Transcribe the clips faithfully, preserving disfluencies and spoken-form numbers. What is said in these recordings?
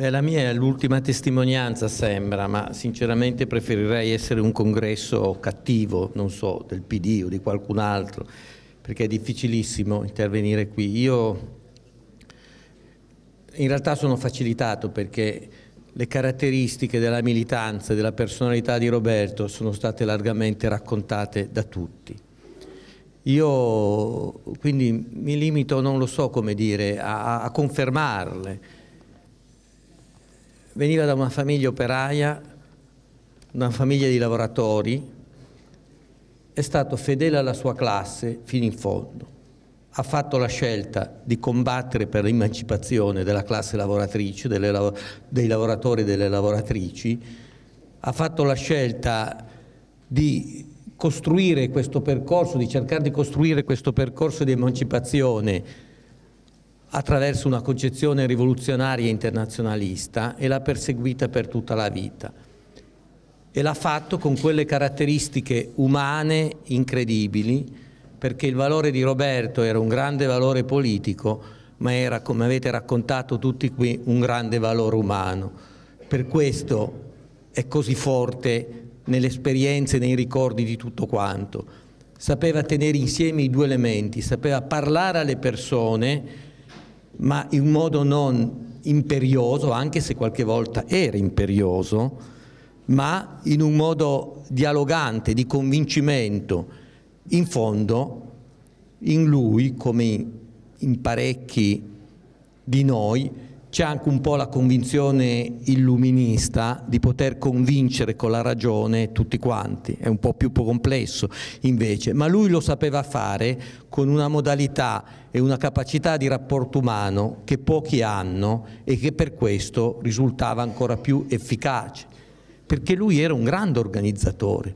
Beh, la mia è l'ultima testimonianza, sembra, ma sinceramente preferirei essere un congresso cattivo, non so, del P D o di qualcun altro, perché è difficilissimo intervenire qui. Io in realtà sono facilitato perché le caratteristiche della militanza e della personalità di Roberto sono state largamente raccontate da tutti. Io quindi mi limito, non lo so come dire, a, a confermarle. Veniva da una famiglia operaia, una famiglia di lavoratori, è stato fedele alla sua classe fino in fondo. Ha fatto la scelta di combattere per l'emancipazione della classe lavoratrice, delle, dei lavoratori e delle lavoratrici, ha fatto la scelta di costruire questo percorso, di cercare di costruire questo percorso di emancipazione attraverso una concezione rivoluzionaria e internazionalista, e l'ha perseguita per tutta la vita. E l'ha fatto con quelle caratteristiche umane incredibili, perché il valore di Roberto era un grande valore politico, ma era, come avete raccontato tutti qui, un grande valore umano. Per questo è così forte nelle esperienze e nei ricordi di tutto quanto. Sapeva tenere insieme i due elementi, sapeva parlare alle persone, ma in modo non imperioso, anche se qualche volta era imperioso, ma in un modo dialogante, di convincimento. In fondo, in lui, come in parecchi di noi, c'è anche un po' la convinzione illuminista di poter convincere con la ragione tutti quanti. È un po' più complesso invece, ma lui lo sapeva fare con una modalità e una capacità di rapporto umano che pochi hanno e che per questo risultava ancora più efficace, perché lui era un grande organizzatore.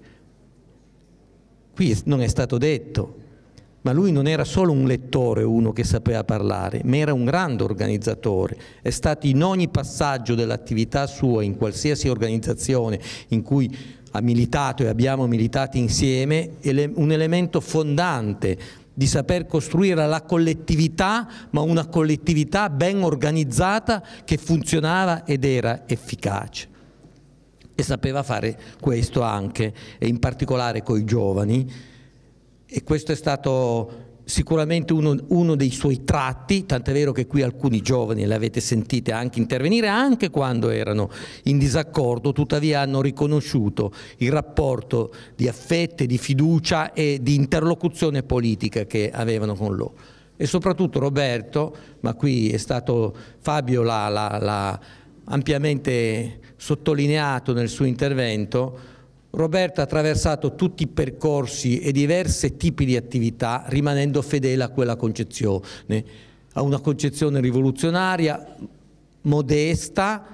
Qui non è stato detto, ma lui non era solo un lettore, uno che sapeva parlare, ma era un grande organizzatore. È stato in ogni passaggio dell'attività sua, in qualsiasi organizzazione in cui ha militato e abbiamo militato insieme, un elemento fondante di saper costruire la collettività, ma una collettività ben organizzata che funzionava ed era efficace. E sapeva fare questo anche, e in particolare con i giovani, e questo è stato sicuramente uno, uno dei suoi tratti, tant'è vero che qui alcuni giovani le avete sentite anche intervenire, anche quando erano in disaccordo, tuttavia hanno riconosciuto il rapporto di affetto, di fiducia e di interlocuzione politica che avevano con loro. E soprattutto Roberto, ma qui è stato Fabio l'ha, l'ha, l'ha ampiamente sottolineato nel suo intervento, Roberto ha attraversato tutti i percorsi e diversi tipi di attività rimanendo fedele a quella concezione, a una concezione rivoluzionaria, modesta,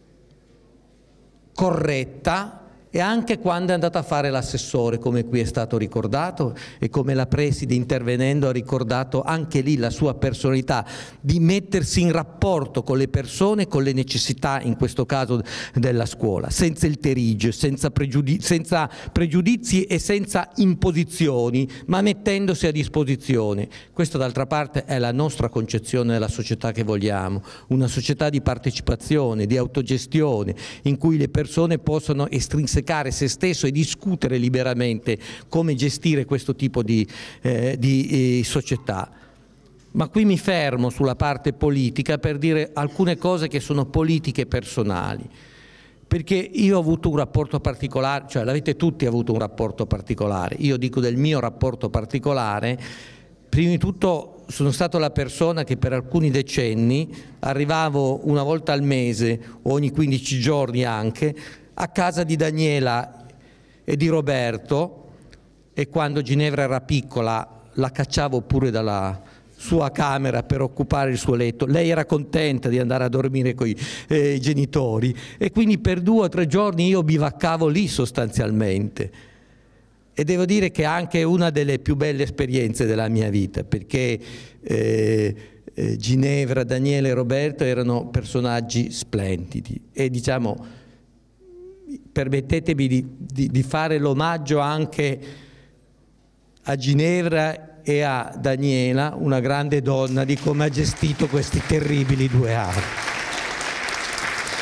corretta, e anche quando è andato a fare l'assessore, come qui è stato ricordato e come la preside intervenendo ha ricordato anche lì la sua personalità di mettersi in rapporto con le persone, con le necessità in questo caso della scuola, senza il terigio, senza, pregiudi- senza pregiudizi e senza imposizioni, ma mettendosi a disposizione. Questa d'altra parte è la nostra concezione della società che vogliamo, una società di partecipazione, di autogestione, in cui le persone possono estrinsecare se stesso e discutere liberamente come gestire questo tipo di, eh, di eh, società. Ma qui mi fermo sulla parte politica per dire alcune cose che sono politiche personali, perché io ho avuto un rapporto particolare, cioè l'avete tutti avuto un rapporto particolare, io dico del mio rapporto particolare. Prima di tutto sono stato la persona che per alcuni decenni arrivavo una volta al mese, ogni quindici giorni anche, a casa di Daniela e di Roberto, e quando Ginevra era piccola la cacciavo pure dalla sua camera per occupare il suo letto. Lei era contenta di andare a dormire con i eh, genitori, e quindi per due o tre giorni io bivaccavo lì sostanzialmente. E devo dire che è anche una delle più belle esperienze della mia vita, perché eh, eh, Ginevra, Daniele e Roberto erano personaggi splendidi, e diciamo, permettetemi di, di, di fare l'omaggio anche a Ginevra e a Daniela, una grande donna, di come ha gestito questi terribili due anni.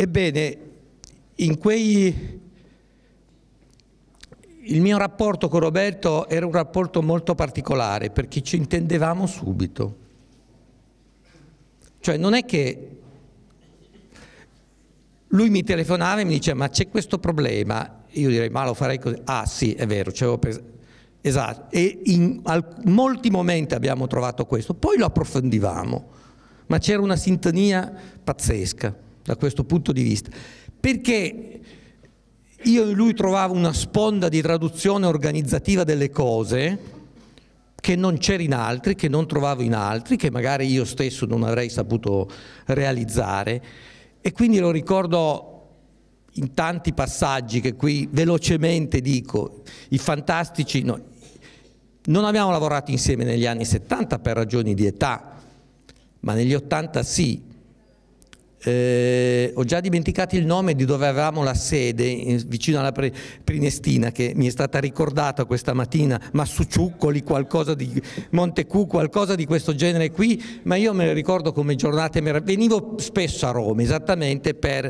Ebbene, in quei... il mio rapporto con Roberto era un rapporto molto particolare, perché ci intendevamo subito. Cioè non è che lui mi telefonava e mi diceva ma c'è questo problema, io direi ma lo farei così, ah sì è vero, c'avevo pensato, esatto, e in molti momenti abbiamo trovato questo, poi lo approfondivamo, ma c'era una sintonia pazzesca da questo punto di vista, perché io in lui trovavo una sponda di traduzione organizzativa delle cose che non c'era in altri, che non trovavo in altri, che magari io stesso non avrei saputo realizzare. E quindi lo ricordo in tanti passaggi che qui velocemente dico. I fantastici, no, non abbiamo lavorato insieme negli anni settanta per ragioni di età, ma negli ottanta sì. Eh, ho già dimenticato il nome di dove avevamo la sede, in, vicino alla Pre, Prinestina, che mi è stata ricordata questa mattina, Massucciuccoli, qualcosa di Montecu, qualcosa di questo genere qui, ma io me le ricordo come giornate meravigliose. Venivo spesso a Roma, esattamente per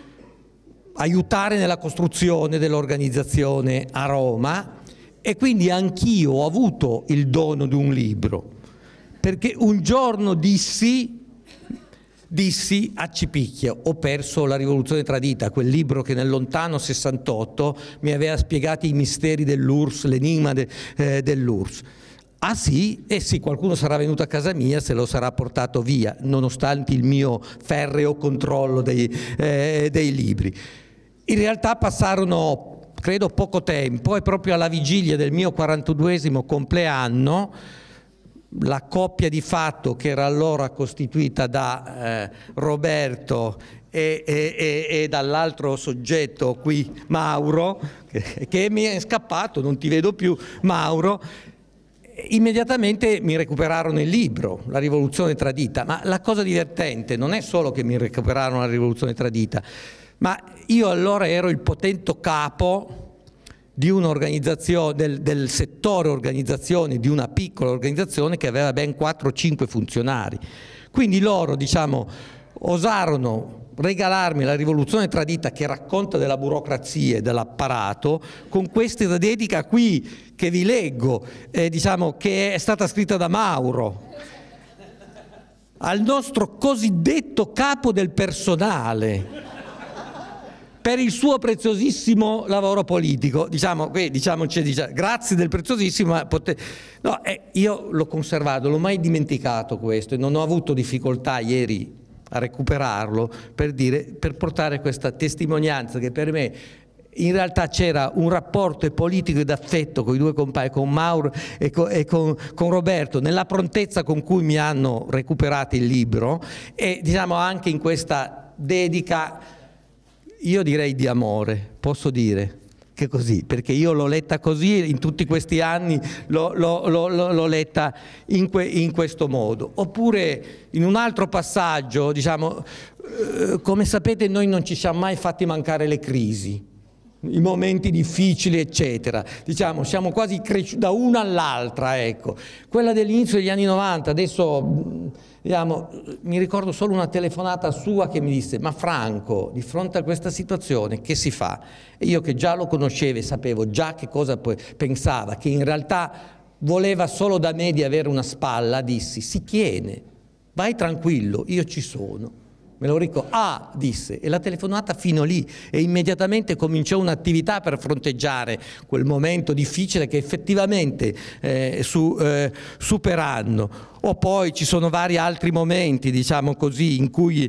aiutare nella costruzione dell'organizzazione a Roma, e quindi anch'io ho avuto il dono di un libro, perché un giorno dissi Dissi a Cipicchia, ho perso la rivoluzione tradita, quel libro che nel lontano sessantotto mi aveva spiegato i misteri dell'U R S S, l'enigma de, eh, dell'U R S S. Ah sì? Eh sì, qualcuno sarà venuto a casa mia, se lo sarà portato via, nonostante il mio ferreo controllo dei, eh, dei libri. In realtà passarono, credo, poco tempo, e proprio alla vigilia del mio quarantaduesimo compleanno, la coppia di fatto che era allora costituita da eh, Roberto e, e, e, e dall'altro soggetto qui, Mauro, che, che mi è scappato, non ti vedo più, Mauro, immediatamente mi recuperarono il libro, La rivoluzione tradita. Ma la cosa divertente non è solo che mi recuperarono La rivoluzione tradita, ma io allora ero il potente capo di un'organizzazione, del, del settore organizzazione di una piccola organizzazione che aveva ben quattro o cinque funzionari. Quindi loro, diciamo, osarono regalarmi La rivoluzione tradita, che racconta della burocrazia e dell'apparato, con questa dedica qui che vi leggo, eh, diciamo, che è stata scritta da Mauro, al nostro cosiddetto capo del personale, per il suo preziosissimo lavoro politico. Diciamo, qui, diciamoci, diciamo, grazie del preziosissimo, ma pote... no, eh, io l'ho conservato, l'ho mai dimenticato questo, e non ho avuto difficoltà ieri a recuperarlo per, dire, per portare questa testimonianza che per me in realtà c'era un rapporto politico ed affetto con i due compagni, con Mauro e con, e con, con Roberto, nella prontezza con cui mi hanno recuperato il libro, e diciamo anche in questa dedica, io direi di amore, posso dire che così, perché io l'ho letta così, in tutti questi anni l'ho letta in, que, in questo modo. Oppure in un altro passaggio, diciamo, eh, come sapete noi non ci siamo mai fatti mancare le crisi, i momenti difficili eccetera, diciamo siamo quasi cresciuti da una all'altra, ecco. Quella dell'inizio degli anni novanta, adesso diciamo, mi ricordo solo una telefonata sua che mi disse: ma Franco, di fronte a questa situazione che si fa? E io, che già lo conoscevo e sapevo già che cosa pensava, che in realtà voleva solo da me di avere una spalla, dissi: si tiene, vai tranquillo, io ci sono. Me lo ricordo, ah, disse, e la telefonata fino lì, e immediatamente cominciò un'attività per fronteggiare quel momento difficile che effettivamente eh, su, eh, superando. O poi ci sono vari altri momenti, diciamo così, in cui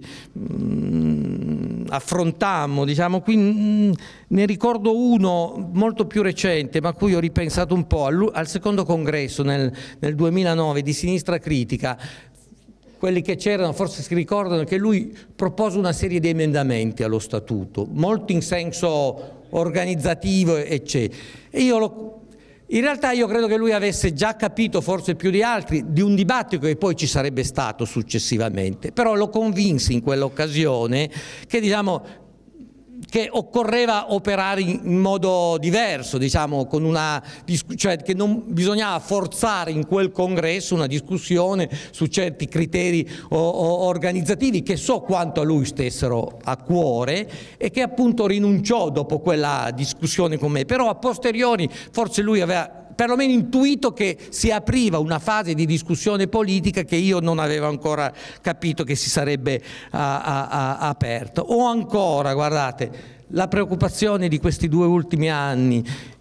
mh, affrontammo, diciamo, qui mh, ne ricordo uno molto più recente, ma a cui ho ripensato un po', al, al secondo congresso nel, nel duemilanove di Sinistra Critica. Quelli che c'erano forse si ricordano che lui propose una serie di emendamenti allo statuto, molto in senso organizzativo, eccetera. E io lo, in realtà io credo che lui avesse già capito, forse più di altri, di un dibattito che poi ci sarebbe stato successivamente, però lo convinsi in quell'occasione che, diciamo, che occorreva operare in modo diverso, diciamo, con una, cioè che non bisognava forzare in quel congresso una discussione su certi criteri o, o organizzativi che so quanto a lui stessero a cuore e che appunto rinunciò dopo quella discussione con me, però a posteriori forse lui aveva perlomeno intuito che si apriva una fase di discussione politica che io non avevo ancora capito che si sarebbe a, a, a, aperto. O ancora, guardate, la preoccupazione di questi due ultimi anni,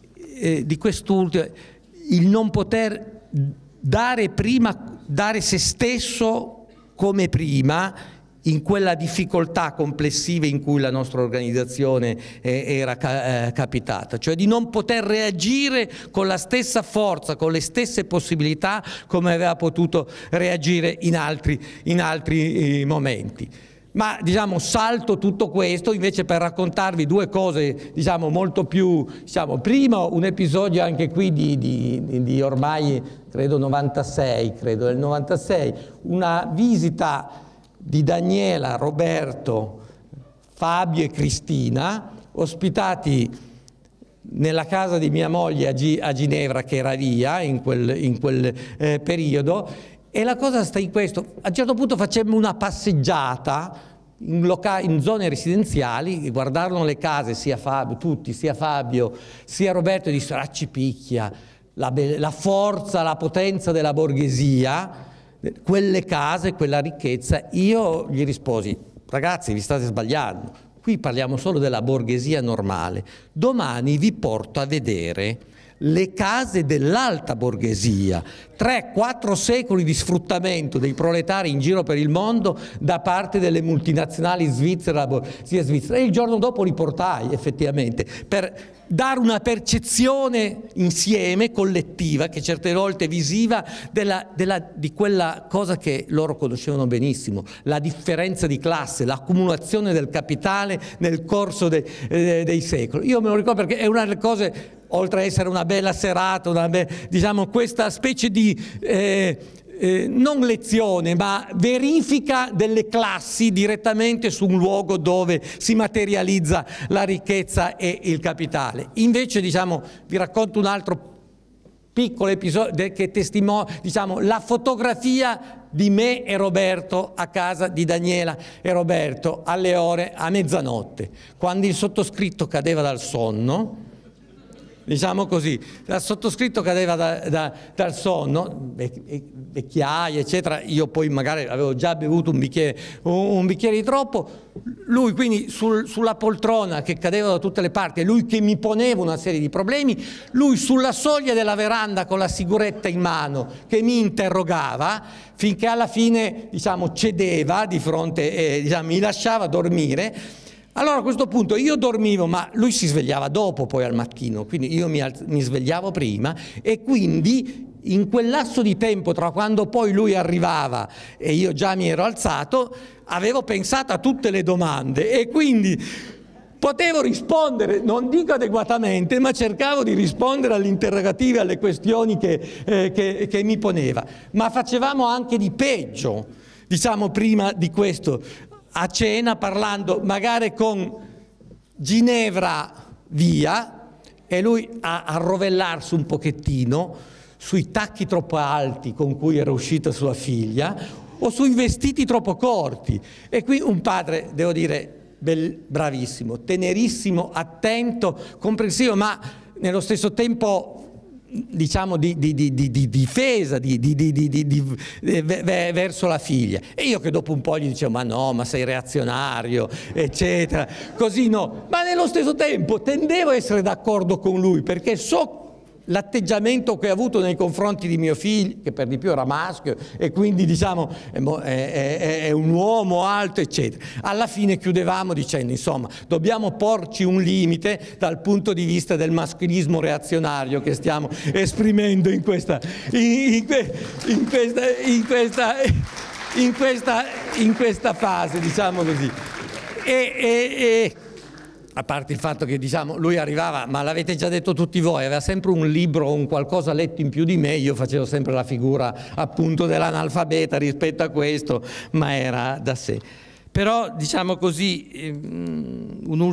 eh, di quest'ultimo, il non poter dare prima, dare se stesso come prima, in quella difficoltà complessiva in cui la nostra organizzazione era capitata, cioè di non poter reagire con la stessa forza, con le stesse possibilità come aveva potuto reagire in altri, in altri momenti. Ma diciamo salto tutto questo invece per raccontarvi due cose diciamo molto più, diciamo, prima un episodio anche qui di, di, di ormai credo novantasei, credo del novantasei, una visita di Daniela, Roberto, Fabio e Cristina, ospitati nella casa di mia moglie a, G a Ginevra, che era via in quel, in quel eh, periodo, e la cosa sta in questo: a un certo punto facemmo una passeggiata in, in zone residenziali, guardarono le case, sia Fabio, tutti, sia Fabio, sia Roberto, e dissero: ah, ci picchia la, la forza, la potenza della borghesia, quelle case, quella ricchezza. Io gli risposi: ragazzi, vi state sbagliando, qui parliamo solo della borghesia normale, domani vi porto a vedere le case dell'alta borghesia, tre quattro secoli di sfruttamento dei proletari in giro per il mondo da parte delle multinazionali svizzere, la borghesia svizzera. E il giorno dopo li portai effettivamente per dare una percezione insieme, collettiva, che certe volte visiva, della, della, di quella cosa che loro conoscevano benissimo, la differenza di classe, l'accumulazione del capitale nel corso de, eh, dei secoli. Io me lo ricordo perché è una delle cose, oltre a essere una bella serata, una be diciamo questa specie di eh, eh, non lezione, ma verifica delle classi direttamente su un luogo dove si materializza la ricchezza e il capitale. Invece, diciamo, vi racconto un altro piccolo episodio che testimonia, diciamo, la fotografia di me e Roberto a casa di Daniela e Roberto alle ore a mezzanotte, quando il sottoscritto cadeva dal sonno. Diciamo così, il sottoscritto cadeva da, da, dal sonno, vecchiaia eccetera, io poi magari avevo già bevuto un bicchiere, un, un bicchiere di troppo, lui quindi sul, sulla poltrona che cadeva da tutte le parti, e lui che mi poneva una serie di problemi, lui sulla soglia della veranda con la sigaretta in mano che mi interrogava, finché alla fine, diciamo, cedeva di fronte, eh, diciamo, mi lasciava dormire. Allora a questo punto io dormivo, ma lui si svegliava dopo poi al mattino, quindi io mi, mi svegliavo prima, e quindi in quel lasso di tempo tra quando poi lui arrivava e io già mi ero alzato, avevo pensato a tutte le domande e quindi potevo rispondere, non dico adeguatamente, ma cercavo di rispondere alle interrogative, alle questioni che, eh, che, che mi poneva. Ma facevamo anche di peggio, diciamo, prima di questo. A cena, parlando magari con Ginevra via, e lui a, a rovellarsi un pochettino sui tacchi troppo alti con cui era uscita sua figlia o sui vestiti troppo corti. E qui un padre, devo dire, bel, bravissimo, tenerissimo, attento, comprensivo, ma nello stesso tempo, diciamo, di, di, di, di, di difesa di, di, di, di, di, di, verso la figlia. E io che dopo un po' gli dicevo: ma no, ma sei reazionario, eccetera, così no. Ma nello stesso tempo tendevo a essere d'accordo con lui, perché so l'atteggiamento che ha avuto nei confronti di mio figlio, che per di più era maschio e quindi, diciamo, è, è, è un uomo alto, eccetera. Alla fine chiudevamo dicendo: insomma, dobbiamo porci un limite dal punto di vista del maschilismo reazionario che stiamo esprimendo in questa, in, in questa, in questa, in questa, in questa fase, diciamo così. E, e, e a parte il fatto che, diciamo, lui arrivava, ma l'avete già detto tutti voi, aveva sempre un libro o un qualcosa letto in più di me, io facevo sempre la figura appunto dell'analfabeta rispetto a questo, ma era da sé. Però, diciamo così, un'ultima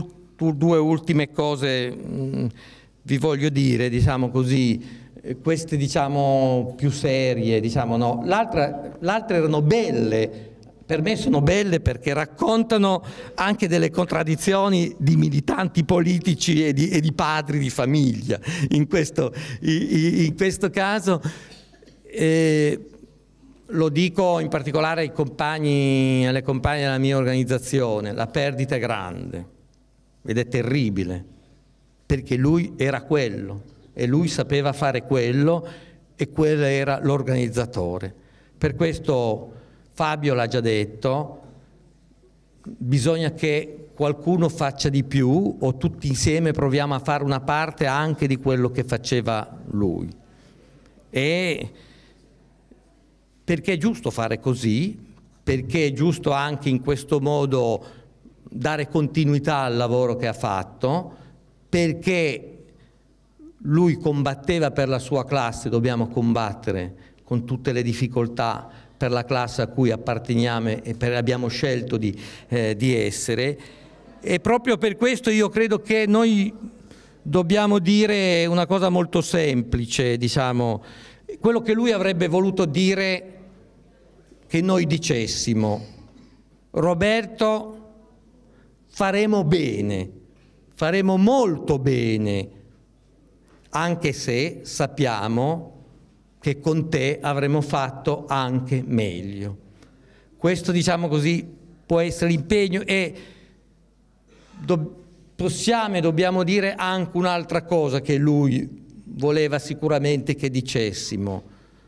due ultime cose mh, vi voglio dire, diciamo così, queste diciamo più serie, diciamo no. L'altra, l'altra erano belle, per me sono belle perché raccontano anche delle contraddizioni di militanti politici e di, e di padri di famiglia, in questo, in questo caso. Eh, lo dico in particolare ai compagni, alle compagne della mia organizzazione, la perdita è grande ed è terribile, perché lui era quello. E lui sapeva fare quello e quello era l'organizzatore. Per questo Fabio l'ha già detto, bisogna che qualcuno faccia di più o tutti insieme proviamo a fare una parte anche di quello che faceva lui. E perché è giusto fare così, perché è giusto anche in questo modo dare continuità al lavoro che ha fatto, perché lui combatteva per la sua classe, dobbiamo combattere con tutte le difficoltà per la classe a cui apparteniamo e per, abbiamo scelto di, eh, di essere, e proprio per questo io credo che noi dobbiamo dire una cosa molto semplice, diciamo, quello che lui avrebbe voluto dire che noi dicessimo: Roberto, faremo bene, faremo molto bene, anche se sappiamo che con te avremmo fatto anche meglio. Questo, diciamo così, può essere l'impegno, e do, possiamo e dobbiamo dire anche un'altra cosa che lui voleva sicuramente che dicessimo: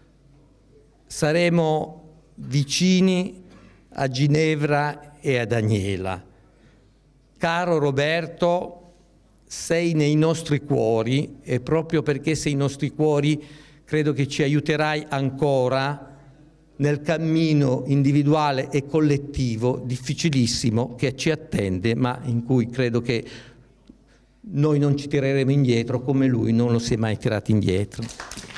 saremo vicini a Ginevra e a Daniela. Caro Roberto, sei nei nostri cuori, e proprio perché sei nei nostri cuori credo che ci aiuterai ancora nel cammino individuale e collettivo difficilissimo che ci attende, ma in cui credo che noi non ci tireremo indietro come lui non lo si è mai tirato indietro.